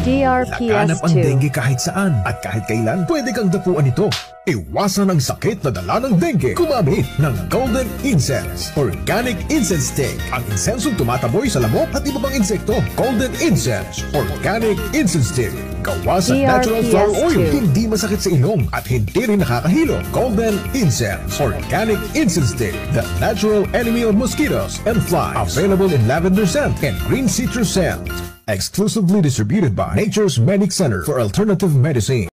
Laganap ang DRPS dengue kahit saan at kahit kailan pwede kang dapuan ito. Iwasan ang sakit na dala ng dengue. Gumamit ng Golden Incense Organic Incense Stick. Ang insensong tumataboy sa lamok at iba pang insekto. Golden Incense Organic Incense Stick. Gawa sa natural flower oil. Hindi masakit sa ilong at hindi rin nakakahilo. Golden Incense Organic Incense Stick. The natural enemy of mosquitoes and flies. Available in lavender scent and green citrus scent. Exclusively distributed by Nature's Medic Center for Alternative Medicine.